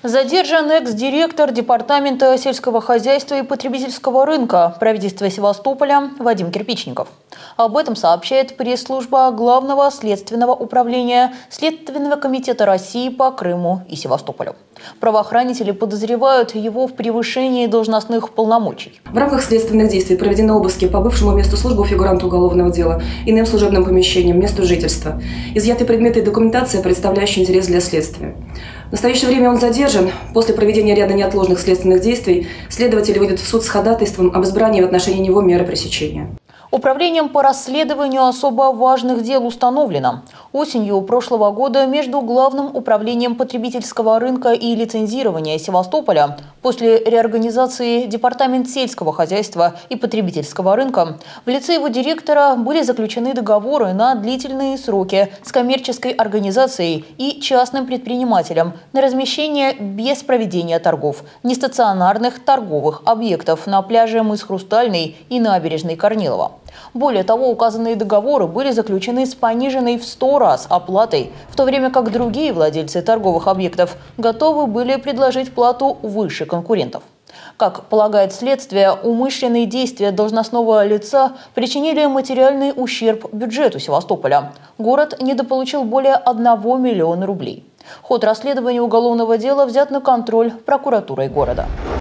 Задержан экс-директор Департамента сельского хозяйства и потребительского рынка правительства Севастополя Вадим Кирпичников. Об этом сообщает пресс-служба Главного следственного управления Следственного комитета России по Крыму и Севастополю. Правоохранители подозревают его в превышении должностных полномочий. В рамках следственных действий проведены обыски по бывшему месту службы фигуранта уголовного дела, иным служебным помещениям, месту жительства. Изъяты предметы и документация, представляющие интерес для следствия. В настоящее время он задержан. После проведения ряда неотложных следственных действий следователи выйдут в суд с ходатайством об избрании в отношении него меры пресечения. Управлением по расследованию особо важных дел установлено: осенью прошлого года между Главным управлением потребительского рынка и лицензирования Севастополя после реорганизации Департамент сельского хозяйства и потребительского рынка в лице его директора были заключены договоры на длительные сроки с коммерческой организацией и частным предпринимателем на размещение без проведения торгов нестационарных торговых объектов на пляже мыс Хрустальный и набережной Корнилова. Более того, указанные договоры были заключены с пониженной в 100 раз оплатой, в то время как другие владельцы торговых объектов готовы были предложить плату выше конкурентов. Как полагает следствие, умышленные действия должностного лица причинили материальный ущерб бюджету Севастополя. Город недополучил более 1 миллиона рублей. Ход расследования уголовного дела взят на контроль прокуратурой города.